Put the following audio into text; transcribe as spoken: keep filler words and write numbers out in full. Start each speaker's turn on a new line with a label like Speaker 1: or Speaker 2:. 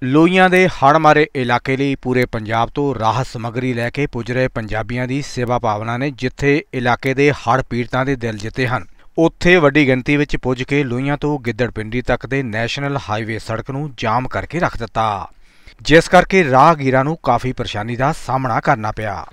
Speaker 1: ਲੋਹੀਆਂ ਦੇ ਹੜ੍ਹ ਮਾਰੇ ਇਲਾਕੇ ਲਈ ਪੂਰੇ ਪੰਜਾਬ ਤੋਂ ਰਾਹਤ ਸਮੱਗਰੀ ਲੈ ਕੇ ਪੁੱਜ ਰਹੇ ਪੰਜਾਬੀਆਂ ਦੀ ਸੇਵਾ ਭਾਵਨਾ ਨੇ ਜਿੱਥੇ ਇਲਾਕੇ ਦੇ ਹੜ੍ਹ ਪੀੜਤਾਂ ਦੇ ਦਿਲ ਜਿੱਤੇ ਹਨ, ਉੱਥੇ ਵੱਡੀ ਗਿਣਤੀ ਵਿੱਚ ਪੁੱਜ ਕੇ ਲੋਹੀਆਂ ਤੋਂ ਗਿੱਦੜਪਿੰਡੀ ਤੱਕ ਦੇ ਨੈਸ਼ਨਲ ਹਾਈਵੇ ਸੜਕ ਨੂੰ ਜਾਮ ਕਰਕੇ ਰੱਖ ਦਿੱਤਾ, ਜਿਸ ਕਰਕੇ ਰਾਹਗੀਰਾਂ ਨੂੰ ਕਾਫੀ ਪਰੇਸ਼ਾਨੀ ਦਾ ਸਾਹਮਣਾ ਕਰਨਾ ਪਿਆ।